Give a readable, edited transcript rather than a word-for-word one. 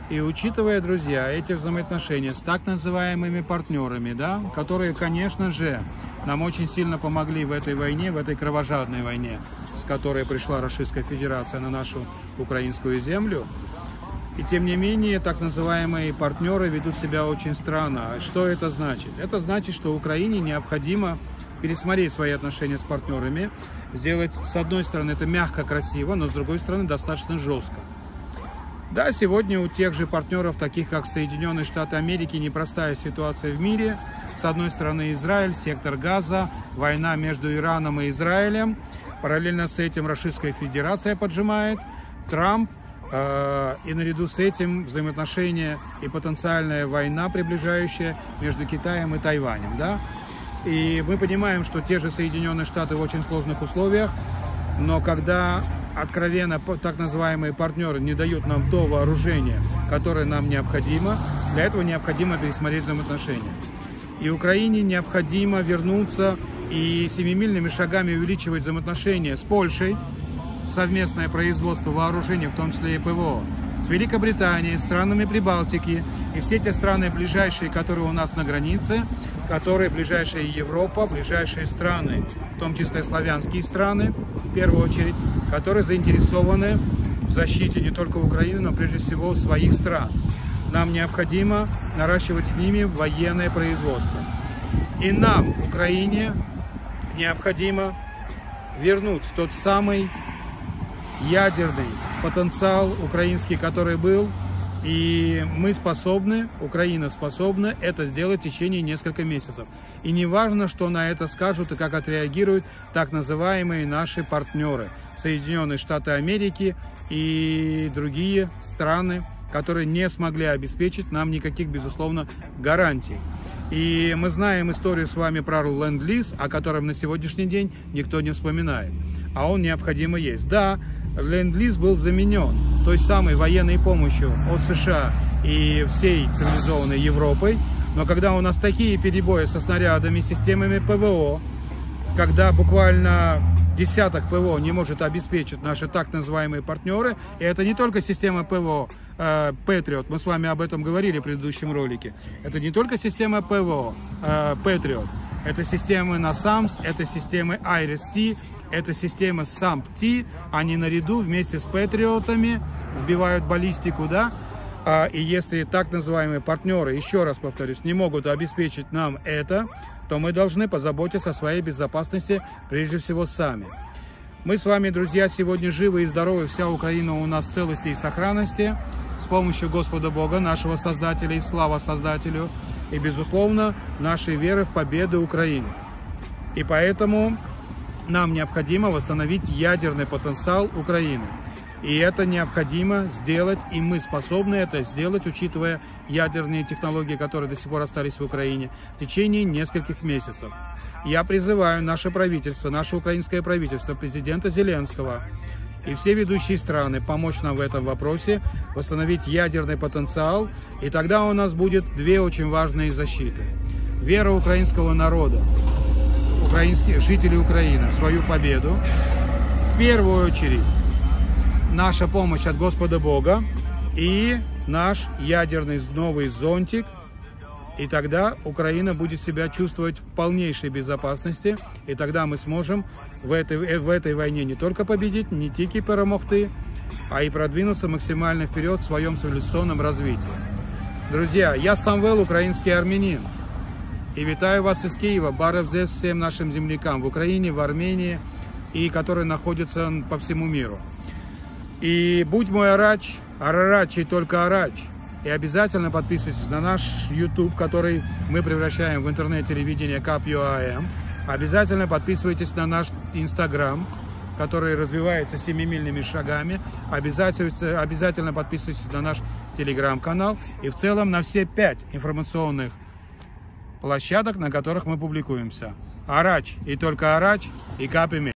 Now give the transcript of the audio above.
И учитывая, друзья, эти взаимоотношения с так называемыми партнерами, да, которые, конечно же, нам очень сильно помогли в этой войне, в этой кровожадной войне, с которой пришла Российская Федерация на нашу украинскую землю. И тем не менее, так называемые партнеры ведут себя очень странно. Что это значит? Это значит, что Украине необходимо пересмотреть свои отношения с партнерами, сделать, с одной стороны, это мягко, красиво, но с другой стороны, достаточно жестко. Да, сегодня у тех же партнеров, таких как Соединенные Штаты Америки, непростая ситуация в мире. С одной стороны Израиль, сектор Газа, война между Ираном и Израилем. Параллельно с этим Российская Федерация поджимает, Трамп. И наряду с этим взаимоотношения и потенциальная война, приближающая между Китаем и Тайванем. Да? И мы понимаем, что те же Соединенные Штаты в очень сложных условиях, но когда откровенно так называемые партнеры не дают нам то вооружение, которое нам необходимо, для этого необходимо пересмотреть взаимоотношения. И Украине необходимо вернуться и семимильными шагами увеличивать взаимоотношения с Польшей, совместное производство вооружений, в том числе и ПВО, с Великобританией, странами Прибалтики и все те страны ближайшие, которые у нас на границе, которые ближайшая Европа, ближайшие страны, в том числе славянские страны, в первую очередь, которые заинтересованы в защите не только Украины, но прежде всего своих стран. Нам необходимо наращивать с ними военное производство. И нам, Украине, необходимо вернуть тот самый ядерный потенциал украинский, который был, и мы способны, Украина способна это сделать в течение нескольких месяцев. И не важно, что на это скажут и как отреагируют так называемые наши партнеры, Соединенные Штаты Америки и другие страны, которые не смогли обеспечить нам никаких, безусловно, гарантий. И мы знаем историю с вами про ленд-лиз, о котором на сегодняшний день никто не вспоминает. А он необходимо есть. Да, ленд-лиз был заменен той самой военной помощью от США и всей цивилизованной Европой. Но когда у нас такие перебои со снарядами, системами ПВО, когда буквально десяток ПВО не может обеспечить наши так называемые партнеры, и это не только система ПВО Patriot, мы с вами об этом говорили в предыдущем ролике, это не только система ПВО Patriot, это системы NASAMS, это системы IRIS-T, это система SAMP-T, они наряду вместе с Патриотами сбивают баллистику, да? И если так называемые партнеры, еще раз повторюсь, не могут обеспечить нам это, то мы должны позаботиться о своей безопасности прежде всего сами. Мы с вами, друзья, сегодня живы и здоровы, вся Украина у нас в целости и сохранности, с помощью Господа Бога, нашего Создателя, и слава Создателю, и, безусловно, нашей веры в победу Украины. И поэтому нам необходимо восстановить ядерный потенциал Украины. И это необходимо сделать, и мы способны это сделать, учитывая ядерные технологии, которые до сих пор остались в Украине, в течение нескольких месяцев. Я призываю наше правительство, наше украинское правительство, президента Зеленского и все ведущие страны помочь нам в этом вопросе, восстановить ядерный потенциал, и тогда у нас будет две очень важные защиты. Вера украинского народа, украинских жителей Украины в свою победу, в первую очередь наша помощь от Господа Бога и наш ядерный новый зонтик, и тогда Украина будет себя чувствовать в полнейшей безопасности, и тогда мы сможем в этой войне не только победить, не только перемогти, а и продвинуться максимально вперед в своем цивилизационном развитии. Друзья, я Самвел, украинский армянин, и витаю вас из Киева, баревзес всем нашим землякам в Украине, в Армении, и которые находятся по всему миру. И будь мой Арач, Арарач и только Арач. И обязательно подписывайтесь на наш YouTube, который мы превращаем в интернет-телевидение Kap.ua. Обязательно подписывайтесь на наш Instagram, который развивается семимильными шагами. Обязательно подписывайтесь на наш Telegram-канал. И в целом на все 5 информационных площадок, на которых мы публикуемся. Арач и только Арач и Kap.ua.